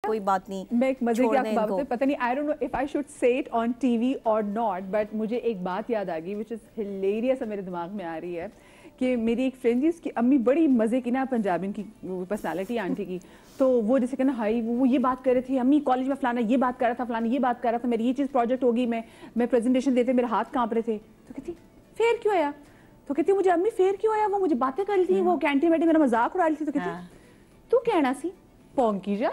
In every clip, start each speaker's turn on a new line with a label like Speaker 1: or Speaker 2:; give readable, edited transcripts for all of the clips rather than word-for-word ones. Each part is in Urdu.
Speaker 1: کوئی بات نہیں.
Speaker 2: میں ایک مزے کی آپ کو بات پتہ نہیں, I don't know if I should say it on TV or not, but مجھے ایک بات یاد آ گئی which is hilarious, میرے دماغ میں آ رہی ہے کہ میری ایک فرینڈ جی, اس کی امی بڑی مزے کی نا پنجابی کی پرسنالٹی آنٹی کی, تو وہ جیسے کہ نا ہائی وہ یہ بات کر رہے تھے, امی کالج میں فلانا یہ بات کر رہا تھا, فلانا یہ بات کر رہا تھا, میری یہ چیز پروجیکٹ ہوگی, میں پریزنٹیشن دیتے میرے ہاتھ کانپ رہے تھے. تو کہتی فیر کیوں آیا, تو کہتی مجھے امی فیر کیوں آیا, وہ مجھے باتیں کر رہی تھی, وہ کینٹین میں میرا مذاق اڑا رہی تھی. تو کہتی تو کہنا سی پونکی جا.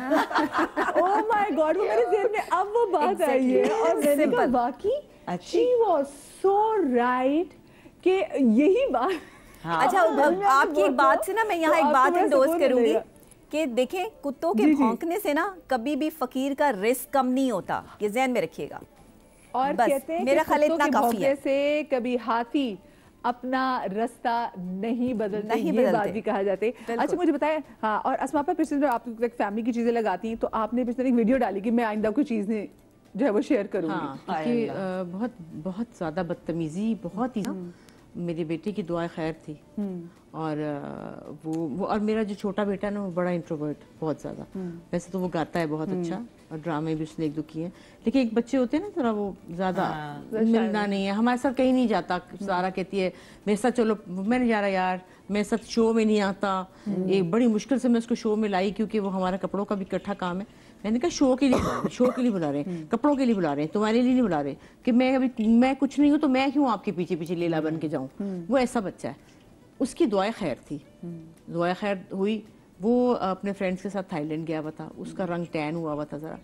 Speaker 2: اوہ مائی گاڈ, وہ میرے ذہن میں اب وہ بات آئی ہے, اور میں نے کہا واقعی she was so right کہ یہی بات.
Speaker 1: اچھا آپ کی ایک بات سے نا میں یہاں ایک بات انڈورس کروں گی کہ دیکھیں کتوں کے بھونکنے سے نا کبھی بھی فقیر کا رزق کم نہیں ہوتا, یہ ذہن میں رکھیے گا.
Speaker 2: اور کہتے ہیں کہ کتوں کے بھونکنے سے کبھی ہاتھی اپنا رستہ نہیں بدلتے, یہ بات بھی کہا جاتے. اچھا مجھے بتائیں, ہاں, اور اسما پر پچھلے دن آپ فیملی کی چیزیں لگاتی ہیں, تو آپ نے پچھلے ایک ویڈیو ڈالی کہ میں آئندہ کوئی چیز نہیں جو ہے وہ شیئر کروں گی.
Speaker 3: کہ بہت زیادہ بدتمیزی, بہت ہی میرے بیٹے کی دعائیں خیر تھی, اور وہ اور میرا جو چھوٹا بیٹا نا وہ بڑا انٹروورٹ بہت زیادہ, ویسے تو وہ گاتا ہے بہت اچھا, اور ڈرامے بھی اس نے ایک دو کیے ہیں, لیکن ایک بچے ہوتے ہیں نا ذرا وہ زیادہ ملنا نہیں ہے, ہمارے ساتھ کہیں نہیں جاتا. سارا کہتی ہے میرے ساتھ چلو, میں نہیں جا رہا یار, میرے ساتھ شو میں نہیں آتا. ایک بڑی مشکل سے میں اس کو شو میں لائی, کیونکہ وہ ہمارا کپڑوں کا بھی اکٹھا کام ہے. میں نے کہا شو کے لیے بلا رہے ہیں, کپڑوں کے لیے بلا رہے ہیں, تمہارے لیے نہیں بلا رہے, کہ میں کچھ نہیں ہوں تو میں کیوں آپ کے پیچھے پیچھے لیلا بن کے جاؤں. وہ ایسا بچہ ہے. اس کی دعائیں خیر تھی, دعائیں خیر ہوئی. وہ اپنے فرینڈس کے ساتھ تھائی لینڈ گیا ہوا تھا, اس کا رنگ ٹین ہوا ہوا تھا ذرا.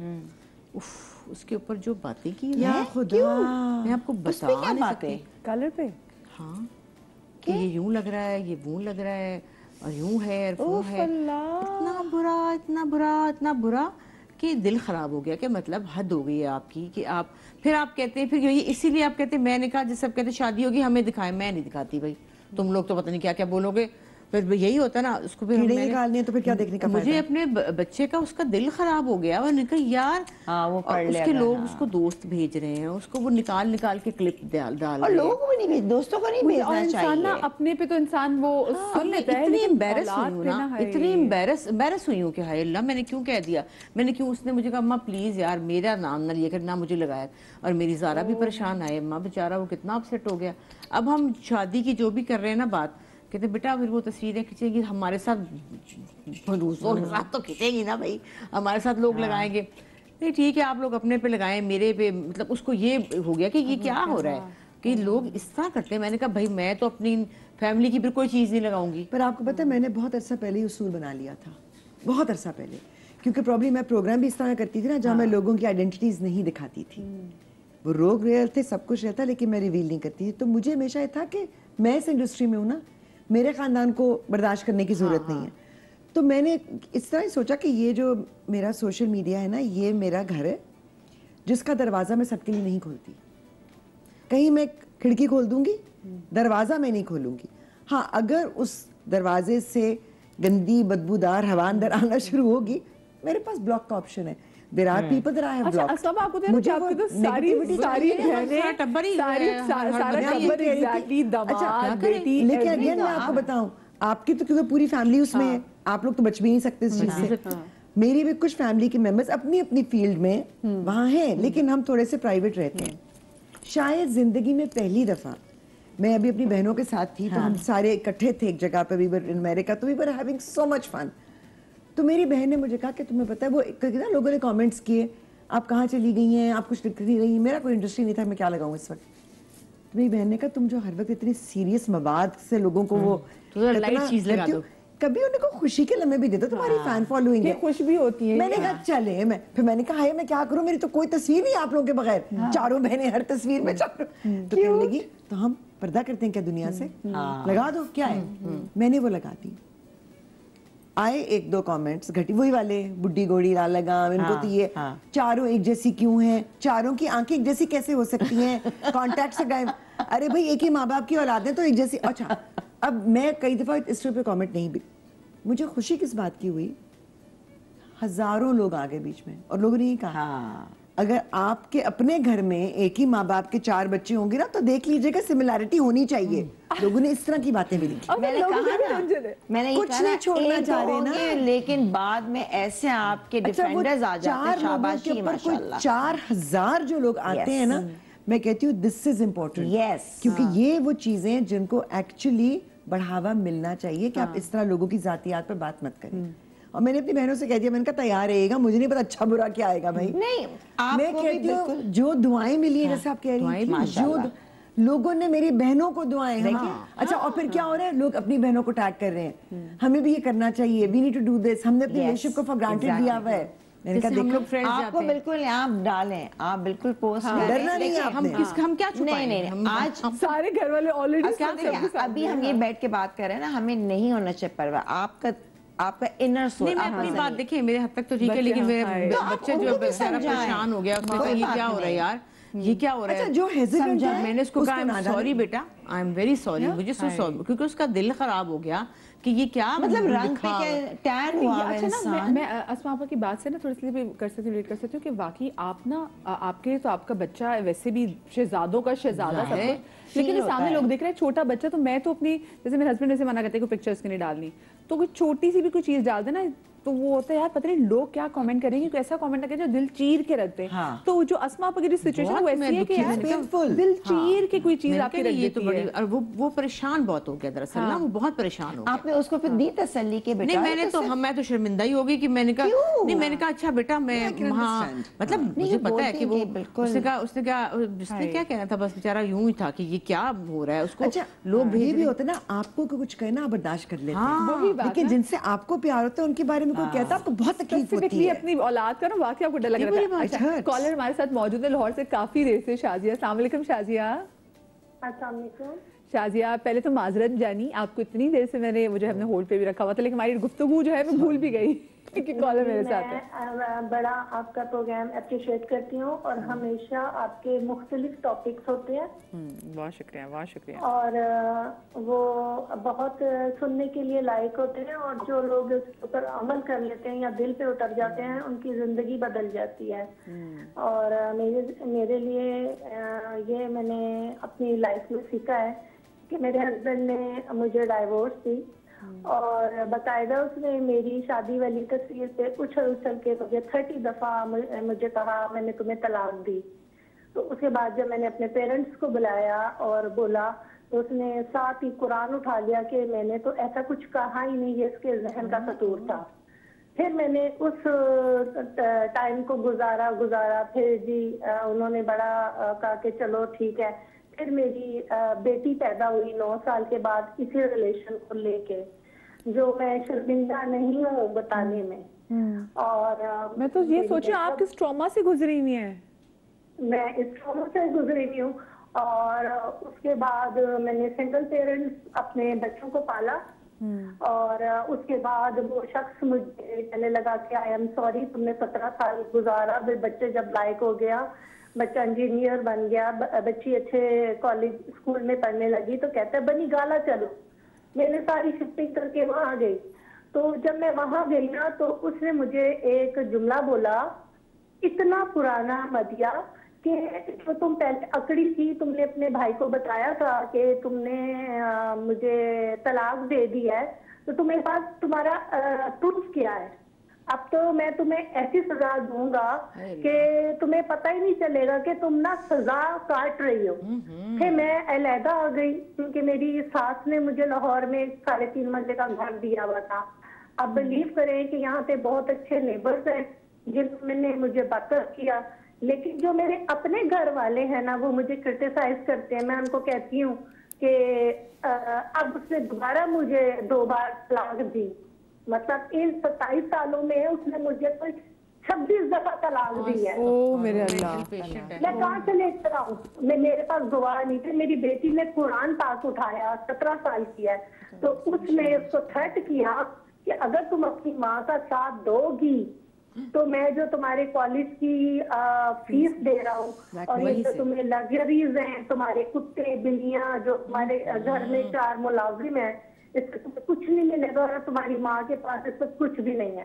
Speaker 3: اس کے اوپر جو باتیں کی میں آپ کو بتا نہیں سکتی.
Speaker 2: کلر پہ
Speaker 3: ہاں, کہ یہ یوں لگ رہا ہے, یہ وہ لگ رہا ہے, اور یوں ہے اور وہ ہے. اتنا برا اتنا برا اتنا برا کہ دل خراب ہو گیا, کہ مطلب حد ہو گئی ہے آپ کی, کہ آپ پھر آپ کہتے ہیں پھر اسی لیے آپ کہتے ہیں, میں نے کہا جیسے آپ کہتے ہیں شادی ہوگی ہمیں دکھائیں, میں نہیں دکھاتی بھائی, تم لوگ تو پتہ نہیں کیا کیا بولو گے. پھر یہی ہوتا ہے نا, اس کو پھر نکالنی ہے تو پھر کیا دیکھنے کا, مجھے اپنے بچے کا اس کا دل خراب ہو گیا. اور نکل یار, اس کے لوگ اس کو دوست بھیج رہے ہیں, اس کو وہ نکال کے کلپ ڈال رہے ہیں, اور لوگوں کو بھی نہیں, دوستوں کو نہیں بھیجنا چاہیے.
Speaker 2: اپنے پہ تو انسان وہ سن لیتا ہے.
Speaker 3: اتنی امبیرس ہوئی ہوں نا, اتنی امبیرس ہوئی ہوں کہ ہائے اللہ میں نے کیوں کہہ دیا, میں نے کیوں. اس نے مجھے کہا اماں پلیز یار میرا نام نہ لیا کر, نہ مجھے لگایا. اور میری زارا بھی پریشان آئے, اماں بیچارہ وہ کتنا اپسیٹ ہو گیا. اب ہم شادی کی جو بھی کر رہے ہیں نا بات, کہتے بیٹا پھر وہ تصویریں کھینچیں گی ہمارے ساتھ, دوسروں کے ساتھ تو کھینچیں گی نا بھائی, ہمارے ساتھ لوگ لگائیں گے. نہیں ٹھیک ہے آپ لوگ اپنے پہ لگائیں, میرے پہ مطلب اس کو یہ ہو گیا کہ یہ کیا ہو رہا ہے کہ لوگ اس طرح کرتے ہیں. میں نے کہا بھائی میں تو اپنی فیملی کی پھر کوئی چیز نہیں لگاؤں گی.
Speaker 4: پر آپ کو پتہ ہے میں نے بہت عرصہ پہلے ہی اصول بنا لیا تھا, بہت عرصہ پہلے, کیونکہ پرابلم میں پروگرام بھی اس طرح کرتی تھی نا جہاں میں لوگوں کی آئیڈینٹیٹیز نہیں دکھاتی تھی. وہ روگ ریئل تھے, سب کچھ رہتا, لیکن میں ریویل نہیں کرتی تھی. تو مجھے ہمیشہ یہ تھا کہ میں اس انڈسٹری میں ہوں نا, میرے خاندان کو برداشت کرنے کی ضرورت نہیں ہے. تو میں نے اس طرح ہی سوچا کہ یہ جو میرا سوشل میڈیا ہے نا, یہ میرا گھر ہے جس کا دروازہ میں سب کے لیے نہیں کھولتی. کہیں میں کھڑکی کھول دوں گی, دروازہ میں نہیں کھولوں گی. ہاں اگر اس دروازے سے گندی بدبودار ہوا اندر آنا شروع ہوگی, میرے پاس بلاک کا آپشن ہے. There are people that I have blocked.
Speaker 2: اچھا آپ کو دیکھو آپ کو ساری
Speaker 4: لیکن اگین میں آپ کو بتاؤں, آپ کی تو کیونکہ پوری فیملی اس میں ہے, آپ لوگ تو بچ بھی نہیں سکتے اس چیز سے. میری بھی کچھ فیملی کے ممبرز اپنی اپنی فیلڈ میں وہاں ہیں, لیکن ہم تھوڑے سے پرائیویٹ رہتے ہیں. شاید زندگی میں پہلی دفعہ میں ابھی اپنی بہنوں کے ساتھ تھی, تو ہم سارے اکٹھے تھے ایک جگہ پہ, we were in America, تو we were having so much fun. تو میری بہن نے مجھے کہا کہ تمہیں پتہ ہے, وہ نا لوگوں نے کامنٹس کیے آپ کہاں چلی گئی ہیں, آپ کچھ لکھ نہیں رہی. میرا کوئی انڈسٹری نہیں تھا, میں کیا لگاؤں اس وقت. تو میری بہن نے کہا تم جو ہر وقت اتنی سیریس مواد سے لوگوں کو وہ کبھی انہیں کو خوشی کے لمحے بھی دیتا, تمہاری فین فالوئنگ ہے,
Speaker 2: خوش بھی ہوتی ہے.
Speaker 4: میں نے کہا چلے, پھر میں نے کہا ہے میں کیا کروں, میری تو کوئی تصویر نہیں آپ لوگوں کے بغیر, چاروں بہنیں ہر تصویر میں چاروں. تو کہنے لگی تو ہم پردہ کرتے ہیں کیا دنیا سے, لگا دو کیا ہے. میں نے وہ لگا دی. آئے ایک دو کامنٹس گھٹی, وہی والے بڈی گوڑی لال لگام, ان کو تو یہ چاروں ایک جیسی کیوں ہیں, چاروں کی آنکھیں ایک جیسی کیسے ہو سکتی ہیں, کانٹیکٹ سے گئے. ارے بھائی ایک ہی ماں باپ کی اولاد ہیں تو ایک جیسی. اچھا اب میں کئی دفعہ اس پہ کامنٹ نہیں بھی, مجھے خوشی کس بات کی ہوئی, ہزاروں لوگ آ گئے بیچ میں, اور لوگوں نے یہ کہا اگر آپ کے اپنے گھر میں ایک ہی ماں باپ کے 4 بچے ہوں گے نا تو دیکھ لیجئے گا سملیرٹی ہونی چاہیے. لوگوں نے اس طرح کی باتیں بھی لکھی.
Speaker 5: میں نے کہا نا, میں نے یہ کہا نا, لیکن بعد میں ایسے آپ کے ڈیفینڈرز آ جاتے ہیں, شاباشی ماشاءاللہ.
Speaker 4: 4000 جو لوگ آتے ہیں نا, میں کہتی ہوں دس از امپورٹنٹ, کیونکہ یہ وہ چیزیں جن کو ایکچولی بڑھاوا ملنا چاہیے کہ آپ اس طرح لوگوں کی ذاتیات پر بات مت کریں. اور میں نے اپنی بہنوں سے کہہ دیا, میں نے کہا تیار رہے گا, مجھے نہیں پتا اچھا برا کیا آئے گا بھائی.
Speaker 5: نہیں,
Speaker 4: میں کہتی ہوں جو دعائیں ملی ہیں, جیسے آپ کہہ رہی ہیں, جو لوگوں نے میری بہنوں کو دعائیں. اچھا, اور پھر کیا ہو رہا ہے, لوگ اپنی بہنوں کو ٹیگ کر رہے ہیں. ہمیں بھی یہ کرنا چاہیے, we need to do this. ہم نے اپنی ریلیشنشپ کو فار گرانٹیڈ لیا ہوا ہے. میں نے کہا دیکھو,
Speaker 5: آپ کو بالکل آپ ڈالیں, آپ بالکل پوسٹ
Speaker 4: ڈرنا نہیں ہے.
Speaker 3: ہم کیا چھپائیں؟
Speaker 5: نہیں, آج
Speaker 2: سارے گھر والے آلریڈی
Speaker 5: ابھی ہم یہ بیٹھ کے بات کر رہے ہیں نا, ہمیں نہیں ہونا چاہیے پرواہ. آپ کا انر سول.
Speaker 3: نہیں, میں اپنی بات دیکھیں, میرے حد تک تو ٹھیک ہے, لیکن میرے بچے جو بیچارہ پریشان ہو گیا, اس میں یہ کیا ہو رہا ہے یار, یہ کیا ہو رہا ہے.
Speaker 4: جو ہیزیٹنٹ ہے,
Speaker 3: میں نے اس کو کہا سوری بیٹا, آئی ایم ویری سوری, مجھے سو سوری, کیونکہ اس کا دل خراب ہو گیا کہ یہ کیا
Speaker 5: مطلب رنگ پہ ٹین ہوا ہے انسان.
Speaker 2: میں اسما آپا کی بات سے نا تھوڑی سی بھی کر سکتی ہوں, ریلیٹ کر سکتی ہوں کہ واقعی آپ نا, آپ کے تو آپ کا بچہ ویسے بھی شہزادوں کا شہزادہ سب ہے, لیکن سامنے لوگ دیکھ رہے ہیں چھوٹا بچہ. تو میں تو اپنی, جیسے میرے ہسبینڈ ایسے منع کرتے ہیں کہ پکچرز کے نہیں ڈالنی, تو کوئی چھوٹی سی بھی کوئی چیز ڈال دے نا, تو وہ ہوتا ہے یار پتہ نہیں لوگ کیا کامنٹ کریں گے, کوئی ایسا کامنٹ نہ کرے جو دل چیر کے رکھتے ہیں. تو جو اسما آپا کی جو سچویشن ہے وہ ایسی ہے کہ یار دل چیر کے کوئی چیز آپ کے رکھ دیتی ہے.
Speaker 3: اور وہ پریشان بہت ہو گیا دراصل نا, وہ بہت پریشان ہو گیا.
Speaker 5: آپ نے اس کو پھر دی تسلی کہ بیٹا,
Speaker 3: نہیں میں تو شرمندہ ہی ہوگی کہ میں نے کہا نہیں, میں نے کہا اچھا بیٹا میں ہاں, مطلب مجھے پتا ہے کہ وہ اس نے کیا کہنا تھا, بس بیچارہ یوں ہی تھا کہ یہ کیا ہو رہا ہے اس کو.
Speaker 4: لوگ یہ بھی ہوتا ہے نا, آپ کو کچھ کہنا برداشت کر لیتے ہیں, لیکن جن سے آپ کو پیار ہوتا ہے ان کے بارے میں کوئی کہتا ہے آپ کو بہت تکلیف ہوتی ہے.
Speaker 2: اپنی اولاد کا نا واقعی آپ کو ڈر لگ رہا ہے. کالر ہمارے ساتھ موجود ہے لاہور سے کافی دیر سے, شازیہ. السلام علیکم شازیہ.
Speaker 6: السلام علیکم
Speaker 2: شازیہ, پہلے تو معذرت جانی, آپ کو اتنی دیر سے میں نے ہم نے ہولڈ پہ بھی رکھا ہوا تھا, لیکن ہماری گفتگو جو ہے میں بھول بھی گئی کہ کالر میرے ساتھ ہے.
Speaker 6: میں بڑا آپ کا پروگرام اپریشیٹ کرتی ہوں, اور ہمیشہ آپ کے مختلف ٹاپکس ہوتے ہیں.
Speaker 2: بہت شکریہ, بہت شکریہ.
Speaker 6: اور وہ بہت سننے کے لیے لائق ہوتے ہیں, اور جو لوگ اس کے اوپر عمل کر لیتے ہیں یا دل پہ اتر جاتے ہیں, ان کی زندگی بدل جاتی ہے. اور میرے لیے یہ میں نے اپنی لائف میں سیکھا ہے کہ میرے ہسبینڈ نے مجھے ڈائیورس دی, اور باقاعدہ اس نے میری شادی والی تصویر پہ اچھل کے مجھے 30 دفعہ مجھے کہا میں نے تمہیں طلاق دی. تو اس کے بعد جب میں نے اپنے پیرنٹس کو بلایا اور بولا, تو اس نے ساتھ ہی قرآن اٹھا لیا کہ میں نے تو ایسا کچھ کہا ہی نہیں, یہ اس کے ذہن کا قصور تھا. پھر میں نے اس ٹائم کو گزارا پھر جی انہوں نے بڑا کہا کہ چلو ٹھیک ہے. پھر میری بیٹی پیدا ہوئی 9 سال کے بعد, اسی ریلیشن کو لے کے, جو میں شرمندہ نہیں ہوں بتانے میں. اور
Speaker 2: میں تو یہ سوچوں آپ کس ٹراما سے گزری ہوئی ہیں.
Speaker 6: میں اس ٹراما سے گزری ہوئی ہوں, اور اس کے بعد میں نے سنگل پیرنٹس اپنے بچوں کو پالا, اور اس کے بعد وہ شخص مجھے کہنے لگا کہ آئی ایم سوری, تم نے 17 سال گزارا. پھر بچے جب لائق ہو گیا, بچہ انجینئر بن گیا, بچی اچھے کالج اسکول میں پڑھنے لگی, تو کہتا ہے بنی گالا چلو. میں نے ساری شفٹنگ کر کے وہاں گئی. تو جب میں وہاں گئی نا, تو اس نے مجھے ایک جملہ بولا, اتنا پرانا مدیہ کہ جو تم پہلے اکڑی تھی, تم نے اپنے بھائی کو بتایا تھا کہ تم نے مجھے طلاق دے دی ہے, تو تمہیں پاس تمہارا پروف کیا ہے. اب تو میں تمہیں ایسی سزا دوں گا کہ تمہیں پتہ ہی نہیں چلے گا کہ تم نا سزا کاٹ رہی ہو. پھر میں علیحدہ آ گئی, کیونکہ میری ساس نے مجھے لاہور میں 3.5 منزل کا گھر دیا ہوا تھا. اب بلیو کریں کہ یہاں پہ بہت اچھے نیبرز ہیں جنہوں نے مجھے بطر کیا, لیکن جو میرے اپنے گھر والے ہیں نا, وہ مجھے کرٹیسائز کرتے ہیں. میں ان کو کہتی ہوں کہ اب اس نے دوبارہ مجھے 2 بار طلاق دی, مطلب ان 27 سالوں میں اس نے مجھے کوئی 26 دفعہ طلاق دی ہے.
Speaker 2: میرے اللہ,
Speaker 6: میں کہاں سے لے کر آؤں, میرے پاس گواہ نہیں تھے. میری بیٹی نے قرآن پاک اٹھایا, 17 سال کی ہے, تو اس نے اس کو تھریٹ کیا کہ اگر تم اپنی ماں کا ساتھ دو گی تو میں جو تمہارے کالج کی فیس دے رہا ہوں, اور یہ جو تمہیں لگژریز ہیں, تمہارے کتے بلیاں جو تمہارے گھر میں 4 ملازم ہیں, اس سے تمہیں کچھ نہیں ملے گا, اور تمہاری ماں کے پاس اس سے کچھ بھی نہیں ہے.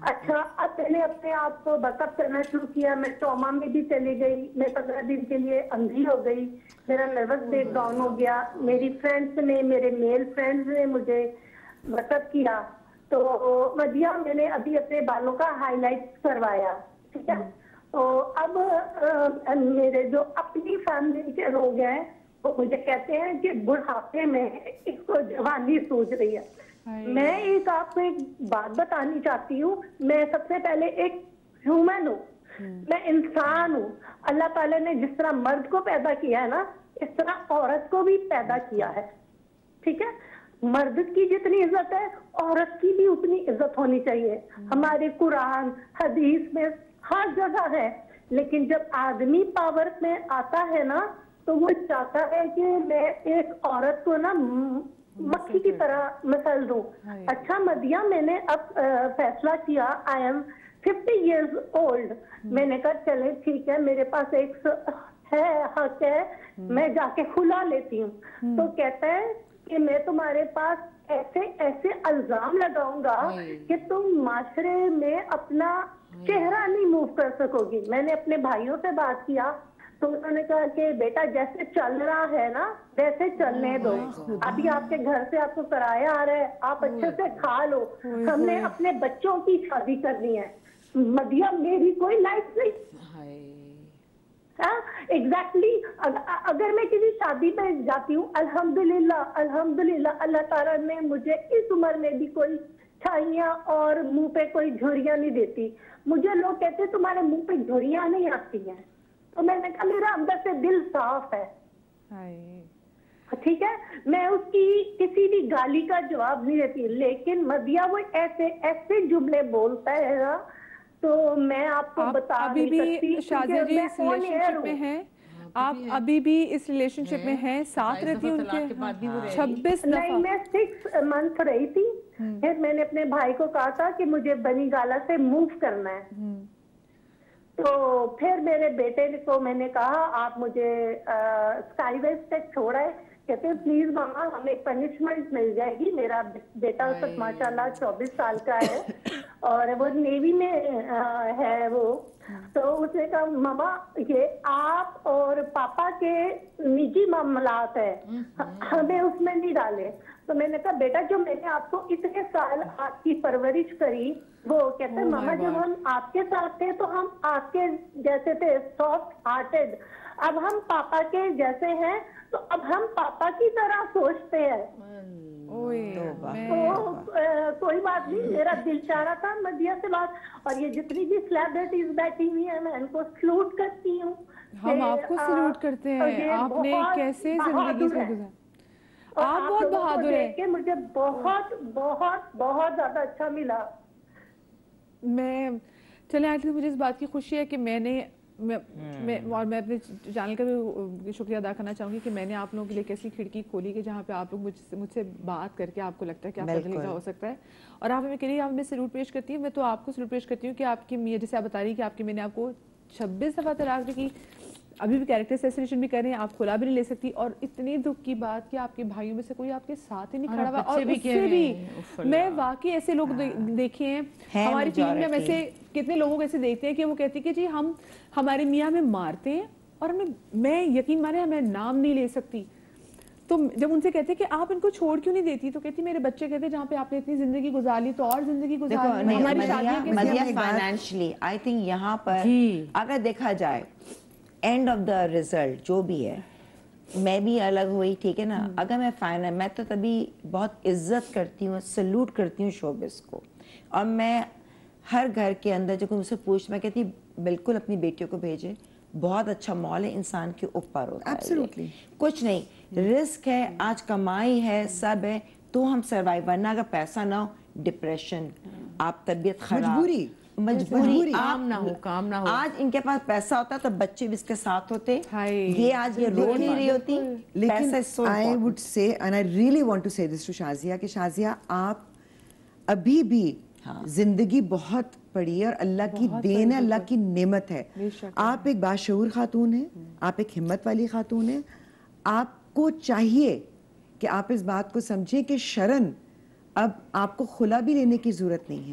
Speaker 6: اچھا اب میں نے اپنے آپ کو بیک اپ کرنا شروع کیا. میں ٹراما میں بھی چلی گئی. میں 15 دن کے لیے اندھی ہو گئی. میرا نروس بریک ڈاؤن ہو گیا. میری فرینڈس نے, میرے میل فرینڈس نے مجھے بیک اپ کیا. تو مدیہ میں نے ابھی اپنے بالوں کا ہائی لائٹ کروایا, ٹھیک ہے. تو اب میرے جو اپنی فیملی کے لوگ ہیں وہ مجھے کہتے ہیں کہ بڑھاپے میں اس کو جوانی سوچ رہی ہے. میں ایک آپ کو ایک بات بتانی چاہتی ہوں. میں سب سے پہلے ایک ہیومن ہوں, میں انسان ہوں. اللہ تعالیٰ نے جس طرح مرد کو پیدا کیا ہے نا, اس طرح عورت کو بھی پیدا کیا ہے, ٹھیک ہے. مرد کی جتنی عزت ہے عورت کی بھی اتنی عزت ہونی چاہیے. ہمارے قرآن حدیث میں ہر جگہ ہے. لیکن جب آدمی پاور میں آتا ہے نا تو وہ چاہتا ہے کہ میں ایک عورت کو نا مکھی کی طرح مسل دوں. اچھا مدیہ, میں نے اب فیصلہ کیا, آئی ایم 50 years old. میں نے کہا چلے ٹھیک ہے, میرے پاس ایک ہے حق ہے, میں جا کے کھلا لیتی ہوں. تو کہتا ہے کہ میں تمہارے پاس ایسے ایسے الزام لگاؤں گا کہ تم معاشرے میں اپنا چہرہ نہیں موو کر سکو گی. میں نے اپنے بھائیوں سے بات کیا تو انہوں نے کہا کہ بیٹا جیسے چل رہا ہے نا ویسے چلنے دو. ابھی آپ کے گھر سے آپ کو کرایہ آ رہا ہے, آپ اچھے سے کھا لو. ہم نے اپنے بچوں کی شادی کرنی ہے. مدیہ میری کوئی لائف نہیں. ایگزیکٹلی اگر میں کسی شادی پہ جاتی ہوں, الحمدللہ الحمدللہ اللہ تعالیٰ نے مجھے اس عمر میں بھی کوئی چھائیاں اور منہ پہ کوئی جھریاں نہیں دیتی. مجھے لوگ کہتے ہیں تمہارے منہ پہ جھریاں نہیں آتی ہیں. تو میں نے کہا میرا اندر سے دل صاف ہے, ٹھیک ہے. میں اس کی کسی بھی گالی کا جواب نہیں دیتی. لیکن مدیہ وہ ایسے ایسے جملے بولتا ہے نا تو میں آپ کو بتا نہیں سکتی.
Speaker 2: شازیہ جی اس ریلیشن شپ میں ہیں, آپ ابھی بھی اس ریلیشن شپ میں ہیں, ساتھ رہتی ہیں ان کے 26 دفعہ؟
Speaker 6: نہیں, میں 6 months رہی تھی. پھر میں نے اپنے بھائی کو کہا تھا کہ مجھے بنی گالا سے موو کرنا ہے. تو پھر میرے بیٹے کو میں نے کہا آپ مجھے اسکائی ویز تک چھوڑا ہے. کہتے ہیں پلیز ماما ہمیں پنشمنٹ مل جائے گی. میرا بیٹا اس وقت ماشاءاللہ 24 سال کا ہے اور وہ نیوی میں ہے وہ. تو اس نے کہا ماما یہ آپ اور پاپا کے نجی معاملات ہے, ہمیں اس میں نہیں ڈالے. تو میں نے کہا بیٹا جو میں نے آپ کو اتنے سال آپ کی پرورش کری, وہ کہتے ہیں ماما جب ہم آپ کے ساتھ تھے تو ہم آپ کے جیسے تھے, سافٹ ہارٹیڈ. اب ہم پاپا کے جیسے ہیں تو اب ہم پاپا کی طرح سوچتے ہیں. تو کوئی بات نہیں, میرا دل چاہ رہا تھا مدیہ سے بات. اور یہ جتنی بھی سیلیبریٹیز بیٹھی ہوئی ہیں میں ان کو سلوٹ کرتی ہوں.
Speaker 2: ہم آپ کو سلوٹ کرتے ہیں, آپ نے کیسے زندگی سے گزارا. آپ بہت بہادر ہیں.
Speaker 6: مجھے بہت بہت بہت زیادہ اچھا ملا.
Speaker 2: میں چلیں آخر مجھے اس بات کی خوشی ہے کہ میں نے اور میں اپنے چینل کا بھی شکریہ ادا کرنا چاہوں گی کہ میں نے آپ لوگوں کے لیے کیسی کھڑکی کھولی کہ جہاں پہ آپ لوگ مجھ سے بات کر کے آپ کو لگتا ہے کہ آپ بدلے ہو سکتا ہے. اور آپ ہمیں کہہ آپ میں سلوٹ پیش کرتی ہوں. میں تو آپ کو سلوٹ پیش کرتی ہوں کہ آپ کی جیسے آپ بتا رہی ہیں کہ آپ کی میں نے آپ کو 26 دفعہ طلاق دی کی, ابھی بھی کیریکٹر اسیسینیشن بھی کر رہے ہیں, آپ کھلا بھی نہیں لے سکتی. اور اتنی دکھ کی بات کہ آپ کے بھائیوں میں سے کوئی آپ کے ساتھ ہی نہیں کھڑا ہوا. اور اس سے بھی میں واقعی ایسے لوگ دیکھے ہیں ہماری ٹیم میں, ہم ایسے کتنے لوگوں کو ایسے دیکھتے ہیں کہ وہ کہتے ہیں کہ جی ہم ہمارے میاں ہمیں مارتے ہیں اور میں یقین مانے میں نام نہیں لے سکتی. تو جب ان سے کہتے ہیں کہ آپ ان کو چھوڑ کیوں نہیں دیتی, تو کہتی میرے بچے کہتے جہاں پہ آپ نے اتنی زندگی گزار لی تو اور زندگی گزار لی. ہماری شادیاں
Speaker 5: مدیہ فائنینشلی آئی تھنک یہاں پر اگر دیکھا جائے اینڈ آف دا ریزلٹ جو بھی ہے, میں بھی الگ ہوئی, ٹھیک ہے نا. اگر میں تو تبھی بہت عزت کرتی ہوں, سلوٹ کرتی ہوں شوبز کو. اور میں ہر گھر کے اندر جو کوئی مجھ سے پوچھ, میں کہتی بالکل اپنی بیٹیوں کو بھیجے, بہت اچھا مال ہے, انسان کے اوپر ہوتا ہے, کچھ نہیں, رسک ہے, آج کمائی ہے, سب ہے تو ہم سروائیو. ورنہ اگر پیسہ نہ ہو, ڈپریشن, آپ طبیعت خراب, مجبوری, کام نہ ہو. آج ان کے پاس پیسہ ہوتا تو بچے بھی اس کے ساتھ ہوتے, یہ آج یہ رو نہیں رہی ہوتی.
Speaker 4: لیکن I would say and I really want to say this to Shazia کہ شازیہ آپ ابھی بھی زندگی بہت پڑی ہے اور اللہ کی دین ہے, اللہ کی نعمت ہے. آپ ایک باشعور خاتون ہیں, آپ ایک ہمت والی خاتون ہیں. آپ کو چاہیے کہ آپ اس بات کو سمجھیں کہ شرن اب آپ کو خلا بھی لینے کی ضرورت نہیں ہے.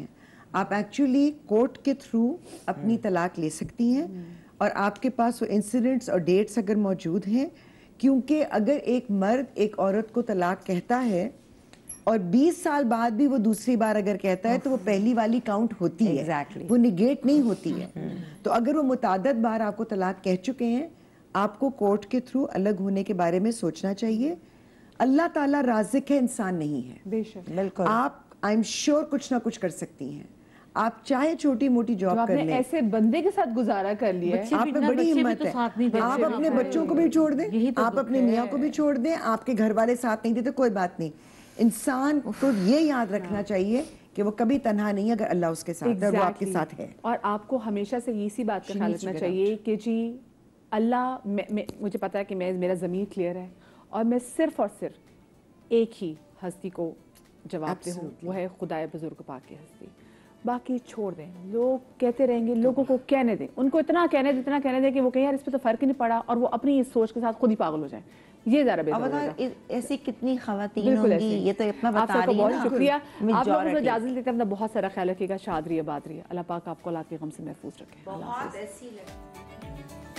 Speaker 4: آپ ایکچولی کورٹ کے تھرو اپنی طلاق لے سکتی ہیں, اور آپ کے پاس وہ انسیڈنٹس اور ڈیٹس اگر موجود ہیں, کیونکہ اگر ایک مرد ایک عورت کو طلاق کہتا ہے اور 20 سال بعد بھی وہ دوسری بار اگر کہتا ہے تو وہ پہلی والی کاؤنٹ ہوتی ہے, وہ نگیٹ نہیں ہوتی ہے. تو اگر وہ متعدد بار آپ کو طلاق کہہ چکے ہیں, آپ کو کورٹ کے تھرو الگ ہونے کے بارے میں سوچنا چاہیے. اللہ تعالیٰ رازق ہے, انسان نہیں ہے.
Speaker 2: بے شک,
Speaker 5: بالکل.
Speaker 4: آپ آئی ایم شیور کچھ نہ کچھ کر سکتی ہیں. آپ چاہے چھوٹی موٹی جاب کر لیں,
Speaker 2: ایسے بندے کے ساتھ گزارا کر لیا,
Speaker 4: آپ میں بڑی ہمت ہے. آپ اپنے بچوں کو بھی چھوڑ دیں, آپ اپنے میاں کو بھی چھوڑ دیں, آپ کے گھر والے ساتھ نہیں دیتے کوئی بات نہیں. انسان کو یہ یاد رکھنا چاہیے کہ وہ کبھی تنہا نہیں ہے اگر اللہ اس کے ساتھ ہے, وہ آپ کے ساتھ ہے.
Speaker 2: اور آپ کو ہمیشہ سے اسی بات کا خیال رکھنا چاہیے کہ جی اللہ, مجھے پتا ہے کہ میرا ضمیر کلیئر ہے اور میں صرف اور صرف ایک ہی ہستی کو جواب دے ہوں, وہ ہے خدائے بزرگ پاک کی ہستی. باقی چھوڑ دیں, لوگ کہتے رہیں گے, لوگوں کو کہنے دیں, ان کو اتنا کہنے دیں کہ وہ کہیں یار اس پہ تو فرق ہی نہیں پڑا, اور وہ اپنی اس سوچ کے ساتھ خود ہی پاگل ہو جائیں. یہ زیادہ بہتر ہوگا.
Speaker 5: ایسی کتنی خواتین ہوں گی, یہ تو اتنا بتا رہی ہیں.
Speaker 2: بہت شکریہ. آپ لوگوں کو اجازت دیتے اپنا بہت سارا خیال رکھیے گا. شاد رہیے, آباد رہیے. اللہ پاک آپ کو اولاد کے غم سے محفوظ رکھے.
Speaker 1: بہت ایسی